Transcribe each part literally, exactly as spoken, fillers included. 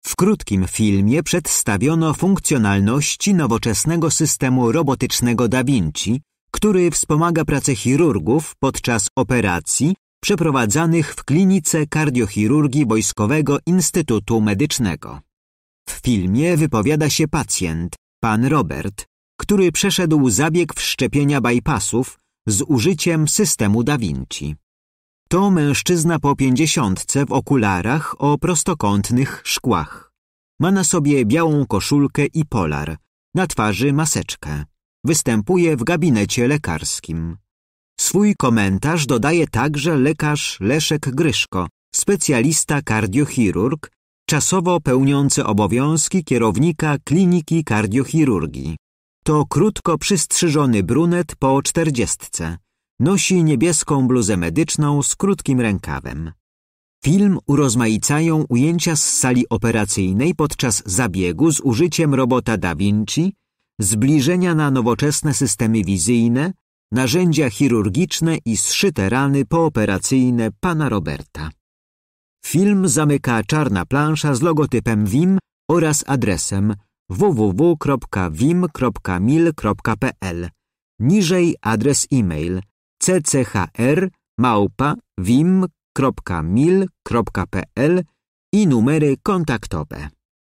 W krótkim filmie przedstawiono funkcjonalności nowoczesnego systemu robotycznego Da Vinci, który wspomaga pracę chirurgów podczas operacji przeprowadzanych w klinice kardiochirurgii Wojskowego Instytutu Medycznego. W filmie wypowiada się pacjent, pan Robert, który przeszedł zabieg wszczepienia bypassów z użyciem systemu Da Vinci. To mężczyzna po pięćdziesiątce w okularach o prostokątnych szkłach. Ma na sobie białą koszulkę i polar, na twarzy maseczkę. Występuje w gabinecie lekarskim. Swój komentarz dodaje także lekarz Leszek Gryszko, specjalista kardiochirurg, czasowo pełniący obowiązki kierownika kliniki kardiochirurgii. To krótko przystrzyżony brunet po czterdziestce. Nosi niebieską bluzę medyczną z krótkim rękawem. Film urozmaicają ujęcia z sali operacyjnej podczas zabiegu z użyciem robota Da Vinci, zbliżenia na nowoczesne systemy wizyjne, narzędzia chirurgiczne i zszyte rany pooperacyjne pana Roberta. Film zamyka czarna plansza z logotypem W I M oraz adresem w w w kropka wim kropka mil kropka p l. Niżej adres e-mail c c h r małpa wim kropka mil kropka p l i numery kontaktowe.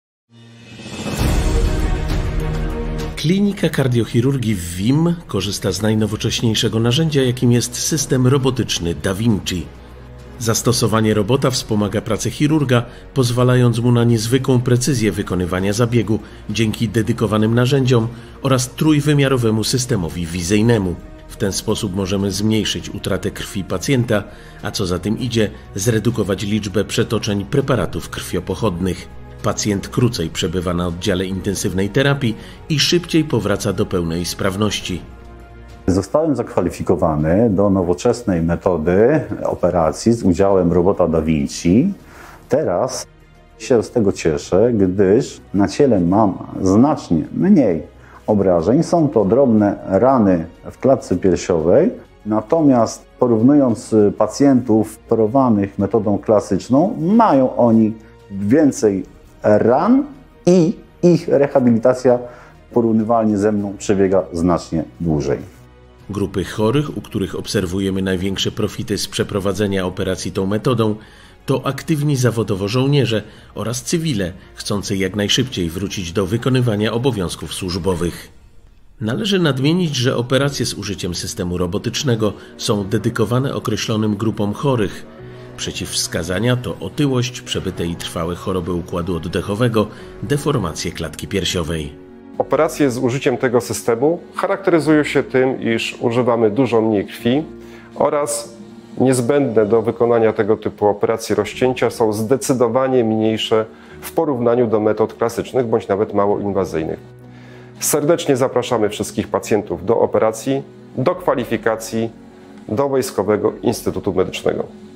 Klinika kardiochirurgii w W I M korzysta z najnowocześniejszego narzędzia, jakim jest system robotyczny Da Vinci. Zastosowanie robota wspomaga pracę chirurga, pozwalając mu na niezwykłą precyzję wykonywania zabiegu dzięki dedykowanym narzędziom oraz trójwymiarowemu systemowi wizyjnemu. W ten sposób możemy zmniejszyć utratę krwi pacjenta, a co za tym idzie, zredukować liczbę przetoczeń preparatów krwiopochodnych. Pacjent krócej przebywa na oddziale intensywnej terapii i szybciej powraca do pełnej sprawności. Zostałem zakwalifikowany do nowoczesnej metody operacji z udziałem robota Da Vinci. Teraz się z tego cieszę, gdyż na ciele mam znacznie mniej obrażeń. Są to drobne rany w klatce piersiowej, natomiast porównując pacjentów operowanych metodą klasyczną, mają oni więcej ran i ich rehabilitacja porównywalnie ze mną przebiega znacznie dłużej. Grupy chorych, u których obserwujemy największe profity z przeprowadzenia operacji tą metodą, to aktywni zawodowo żołnierze oraz cywile, chcący jak najszybciej wrócić do wykonywania obowiązków służbowych. Należy nadmienić, że operacje z użyciem systemu robotycznego są dedykowane określonym grupom chorych. Przeciwwskazania to otyłość, przebyte i trwałe choroby układu oddechowego, deformacje klatki piersiowej. Operacje z użyciem tego systemu charakteryzują się tym, iż używamy dużo mniej krwi oraz niezbędne do wykonania tego typu operacji rozcięcia są zdecydowanie mniejsze w porównaniu do metod klasycznych bądź nawet mało inwazyjnych. Serdecznie zapraszamy wszystkich pacjentów do operacji, do kwalifikacji do Wojskowego Instytutu Medycznego.